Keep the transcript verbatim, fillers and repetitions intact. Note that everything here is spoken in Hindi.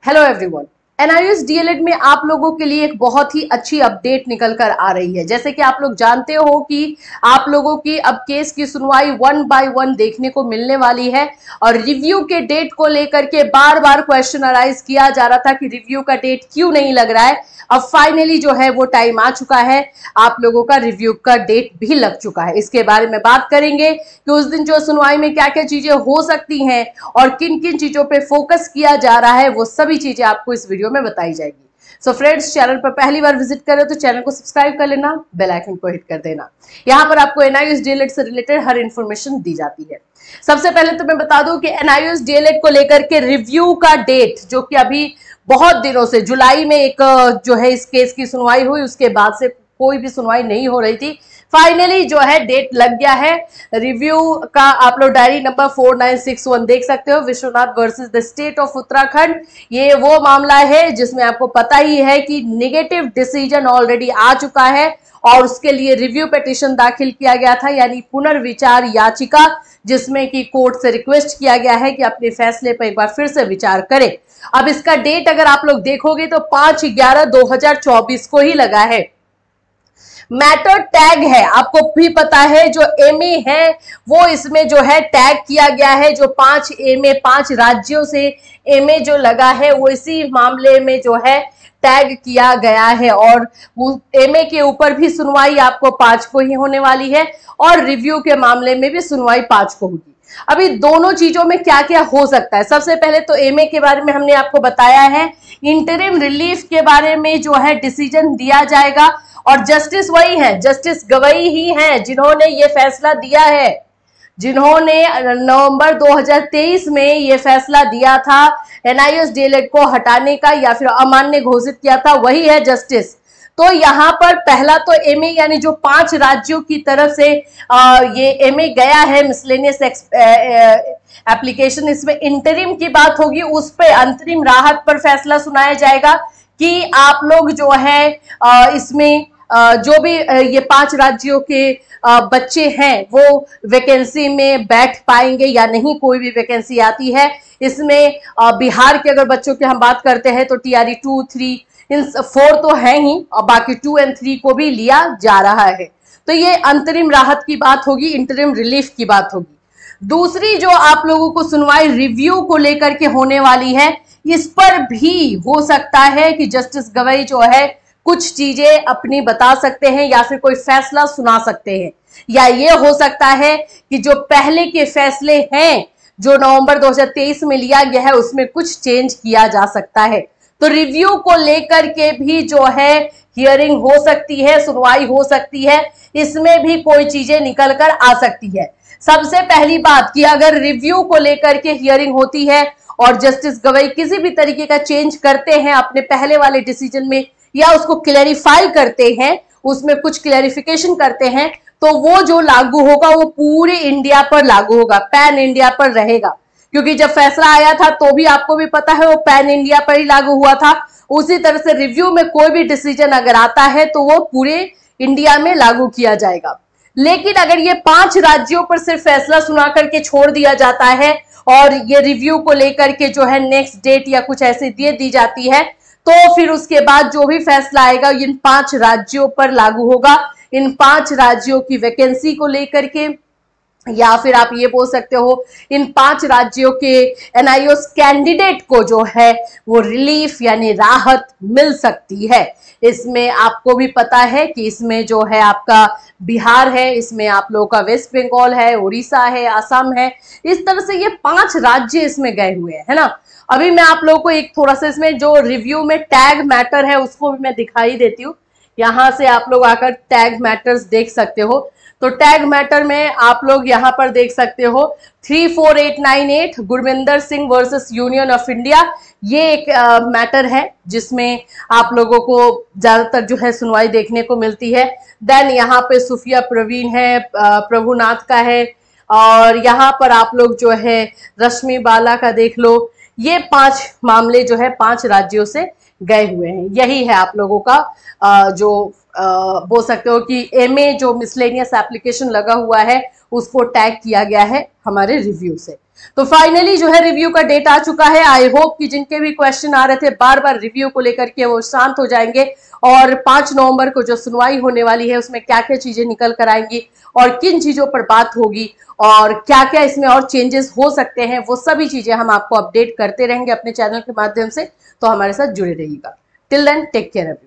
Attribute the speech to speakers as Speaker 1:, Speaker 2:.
Speaker 1: हेलो एवरीवन, एनआईओएस डीएलएड में आप लोगों के लिए एक बहुत ही अच्छी अपडेट निकल कर आ रही है। जैसे कि आप लोग जानते हो कि आप लोगों की अब केस की सुनवाई वन बाय वन देखने को मिलने वाली है और रिव्यू के डेट को लेकर के बार बार क्वेश्चन अराइज किया जा रहा था कि रिव्यू का डेट क्यों नहीं लग रहा है। अब फाइनली जो है वो टाइम आ चुका है, आप लोगों का रिव्यू का डेट भी लग चुका है। इसके बारे में बात करेंगे कि उस दिन जो सुनवाई में क्या क्या चीजें हो सकती हैं और किन किन चीजों पे फोकस किया जा रहा है, वो सभी चीजें आपको इस वीडियो में बताई जाएगी। सो so फ्रेंड्स, चैनल पर पहली बार विजिट करें तो चैनल को सब्सक्राइब कर लेना, बेल आइकन को हिट कर देना। यहाँ पर आपको एनआईओएस डीएलएड से रिलेटेड हर इंफॉर्मेशन दी जाती है। सबसे पहले तो मैं बता दूं कि एनआईओएस डीएलएड को लेकर के रिव्यू का डेट, जो कि अभी बहुत दिनों से जुलाई में एक जो है इस केस की सुनवाई हुई, उसके बाद से कोई भी सुनवाई नहीं हो रही थी। फाइनली जो है डेट लग गया है रिव्यू का। आप लोग diary number four nine six one देख सकते हो, Vishwanath versus the state of Uttarakhand. ये वो मामला है जिसमें आपको पता ही है कि नेगेटिव डिसीजन ऑलरेडी आ चुका है और उसके लिए रिव्यू पिटीशन दाखिल किया गया था, यानी पुनर्विचार याचिका, जिसमें कि कोर्ट से रिक्वेस्ट किया गया है कि अपने फैसले पर एक बार फिर से विचार करें। अब इसका डेट अगर आप लोग देखोगे तो पांच ग्यारह दो हजार चौबीस को ही लगा है। मैटर टैग है, आपको भी पता है, जो एमए है वो इसमें जो है टैग किया गया है। जो पांच एमए पांच राज्यों से एमए जो लगा है वो इसी मामले में जो है टैग किया गया है और एमए के ऊपर भी सुनवाई आपको पांच को ही होने वाली है और रिव्यू के मामले में भी सुनवाई पांच को होगी। अभी दोनों चीजों में क्या क्या हो सकता है, सबसे पहले तो एमए के बारे में हमने आपको बताया है। इंटरिम रिलीफ के बारे में जो है डिसीजन दिया जाएगा और जस्टिस वही है, जस्टिस गवई ही हैं जिन्होंने ये फैसला दिया है, जिन्होंने नवंबर दो हजार तेईस में ये फैसला दिया था एनआईओएस डीएलएड को हटाने का या फिर अमान्य घोषित किया था, वही है जस्टिस। तो यहाँ पर पहला तो एमए यानी जो पांच राज्यों की तरफ से आ, ये एमए गया है मिसलेनियस एप्लीकेशन, इसमें इंटरिम की बात होगी, उस पे अंतरिम राहत पर फैसला सुनाया जाएगा कि आप लोग जो है आ, इसमें आ, जो भी ये पांच राज्यों के आ, बच्चे हैं वो वैकेंसी में बैठ पाएंगे या नहीं। कोई भी वैकेंसी आती है इसमें आ, बिहार के अगर बच्चों की हम बात करते हैं तो TRE two three in four तो है ही और बाकी टू एंड थ्री को भी लिया जा रहा है। तो ये अंतरिम राहत की बात होगी, इंटरिम रिलीफ की बात होगी। दूसरी जो आप लोगों को सुनवाई रिव्यू को लेकर के होने वाली है, इस पर भी हो सकता है कि जस्टिस गवई जो है कुछ चीजें अपनी बता सकते हैं या फिर कोई फैसला सुना सकते हैं, या ये हो सकता है कि जो पहले के फैसले हैं जो नवंबर दो हजार तेईस में लिया गया है उसमें कुछ चेंज किया जा सकता है। तो रिव्यू को लेकर के भी जो है हियरिंग हो सकती है, सुनवाई हो सकती है, इसमें भी कोई चीजें निकल कर आ सकती है। सबसे पहली बात कि अगर रिव्यू को लेकर के हियरिंग होती है और जस्टिस गवई किसी भी तरीके का चेंज करते हैं अपने पहले वाले डिसीजन में या उसको क्लैरिफाई करते हैं, उसमें कुछ क्लैरिफिकेशन करते हैं, तो वो जो लागू होगा वो पूरे इंडिया पर लागू होगा, पैन इंडिया पर रहेगा। क्योंकि जब फैसला आया था तो भी आपको भी पता है वो पैन इंडिया पर ही लागू हुआ था। उसी तरह से रिव्यू में कोई भी डिसीजन अगर आता है तो वो पूरे इंडिया में लागू किया जाएगा। लेकिन अगर ये पांच राज्यों पर सिर्फ फैसला सुना करके छोड़ दिया जाता है और ये रिव्यू को लेकर के जो है नेक्स्ट डेट या कुछ ऐसे दे दी जाती है, तो फिर उसके बाद जो भी फैसला आएगा इन पांच राज्यों पर लागू होगा। इन पांच राज्यों की वैकेंसी को लेकर के, या फिर आप ये बोल सकते हो इन पांच राज्यों के एनआईओएस कैंडिडेट को जो है वो रिलीफ यानी राहत मिल सकती है। इसमें आपको भी पता है कि इसमें जो है आपका बिहार है, इसमें आप लोगों का वेस्ट बंगाल है, उड़ीसा है, असम है, इस तरह से ये पांच राज्य इसमें गए हुए हैं, है ना। अभी मैं आप लोगों को एक थोड़ा सा इसमें जो रिव्यू में टैग मैटर है उसको भी मैं दिखाई देती हूँ। यहाँ से आप लोग आकर टैग मैटर्स देख सकते हो। तो टैग मैटर में आप लोग यहाँ पर देख सकते हो three four eight nine eight Gurvinder Singh versus union of India, ये एक मैटर है जिसमें आप लोगों को ज्यादातर जो है सुनवाई देखने को मिलती है। देन यहाँ पे सुफिया प्रवीण है, प्रभुनाथ का है, और यहाँ पर आप लोग जो है रश्मि बाला का देख लो। ये पांच मामले जो है पांच राज्यों से गए हुए हैं। यही है आप लोगों का आ, जो बोल सकते हो कि एमए जो मिसलेनियस एप्लीकेशन लगा हुआ है उसको टैग किया गया है हमारे रिव्यू से। तो फाइनली जो है रिव्यू का डेट आ चुका है। आई होप कि जिनके भी क्वेश्चन आ रहे थे बार बार रिव्यू को लेकर के वो शांत हो जाएंगे और पांच नवंबर को जो सुनवाई होने वाली है उसमें क्या क्या चीजें निकल कर आएंगी और किन चीजों पर बात होगी और क्या क्या इसमें और चेंजेस हो सकते हैं, वो सभी चीजें हम आपको अपडेट करते रहेंगे अपने चैनल के माध्यम से। तो हमारे साथ जुड़े रहिएगा। Till then take care.